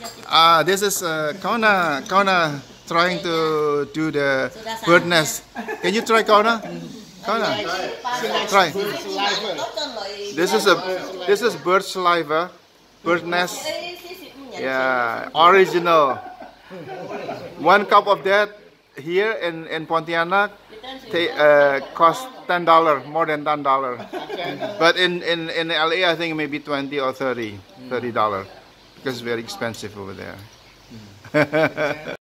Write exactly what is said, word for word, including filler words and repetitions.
Ah, uh, this is uh, Kauna. Kauna trying to do the bird nest. Can you try, Kauna? Kauna, try. This is a this is bird saliva, bird nest. Yeah, original. One cup of that here in in Pontianak uh, cost ten dollar, more than ten dollar. But in in in L A, I think maybe twenty or thirty, thirty dollar, because it's very expensive over there.